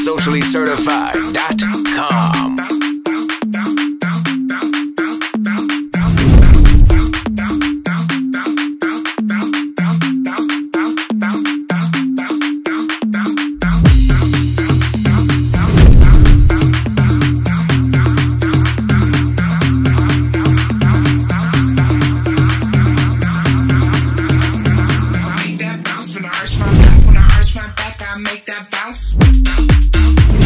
sociallycertified.com. When I arch my back, I make that bounce.